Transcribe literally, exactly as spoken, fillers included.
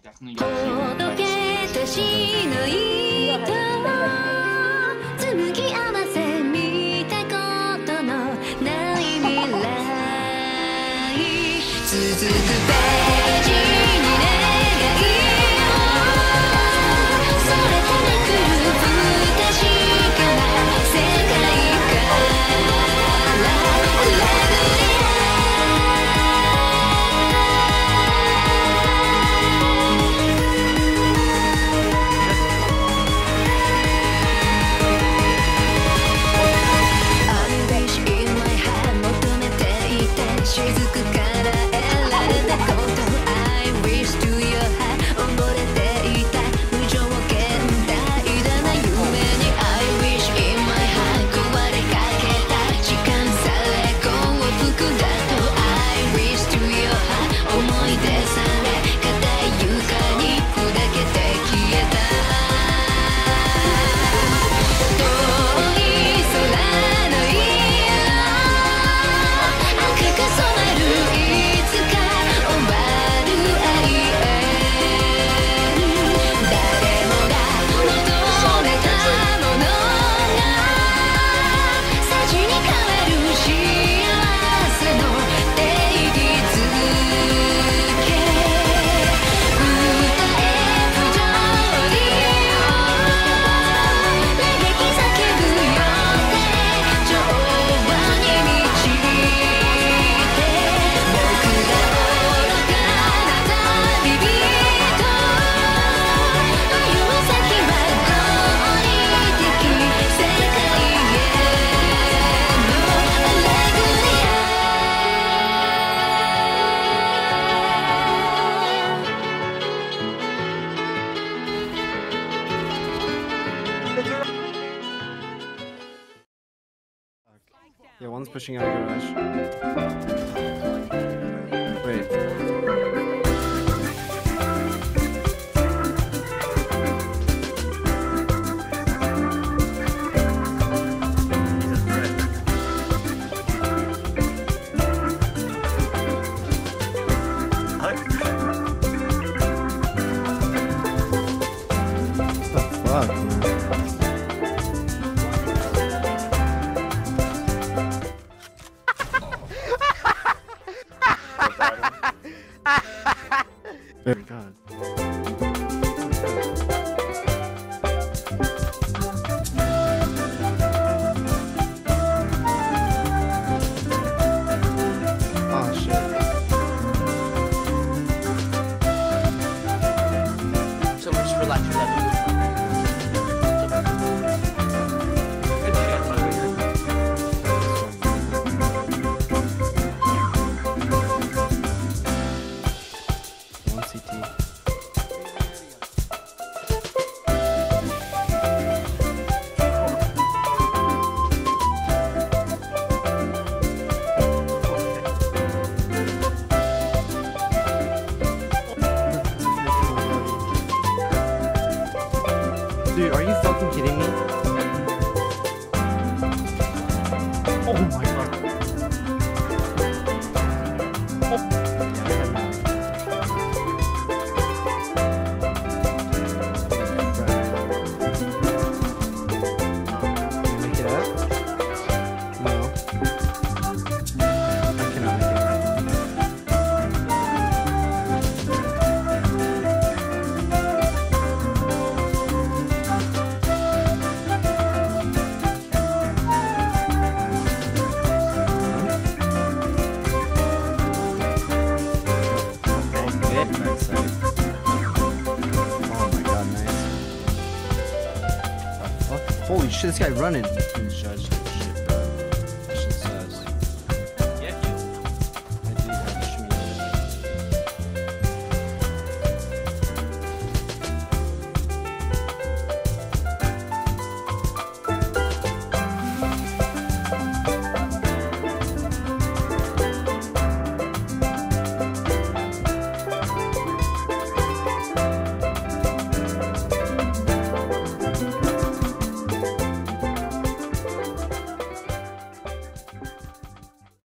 届けたしの糸紡ぎ合わせ見たことのない未来続くページに願いをそれてめくる不確かな世界から巡り合う雫から得られたこと I wish to your heart 溺れていた無条件大だな夢に I wish in my heart 壊れかけた時間さえ幸福だと I wish to your heart 思い出され硬い床に砕けて消えた遠い空の色 Yeah, one's pushing out a garage. Wait. What the fuck, man? Oh my god. Oh shit. So we're just relax, relax. Dude, are you fucking kidding me? Oh my god. Holy shit, this guy running. Judge.